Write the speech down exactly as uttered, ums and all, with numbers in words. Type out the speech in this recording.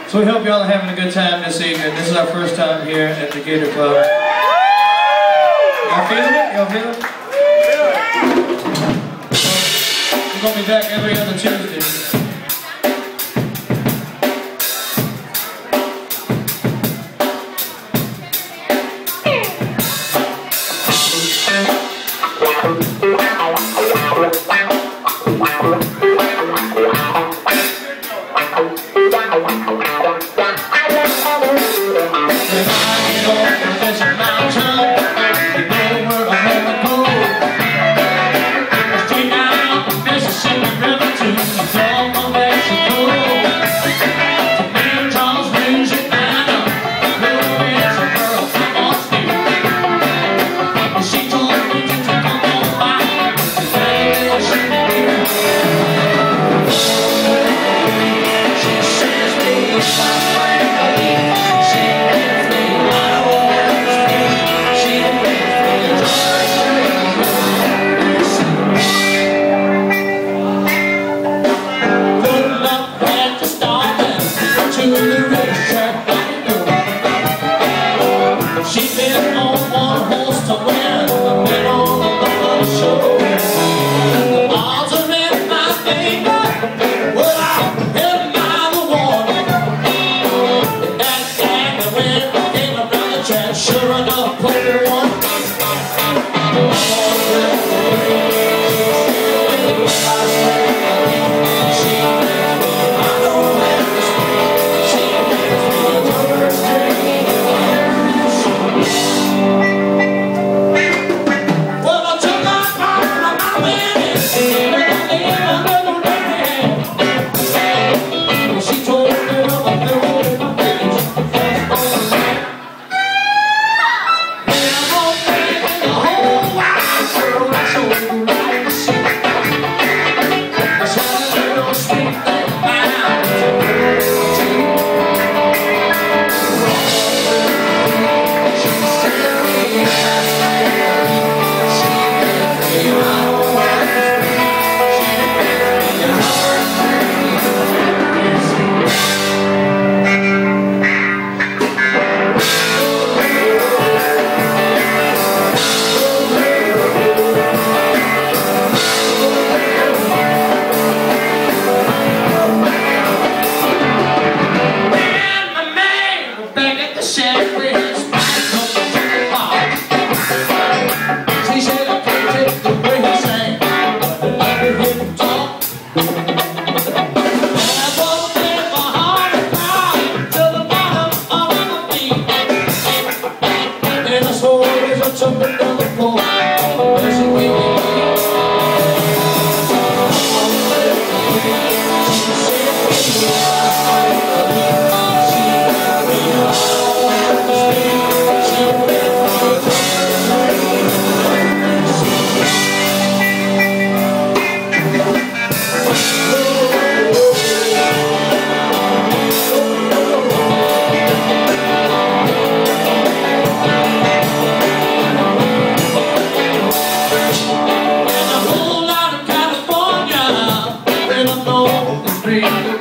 So we hope y'all are having a good time this evening. This is our first time here at the Gator Club. Y'all feeling it? Y'all feeling it? We're going to be back every other Tuesday. She's been on one horse to win, been on another show. The balls are in my finger, well I hit my reward. And that time I went, came around the track, sure enough, put her on. Jumping down the floor, there's a way we and a whole lot of California, and I know the street.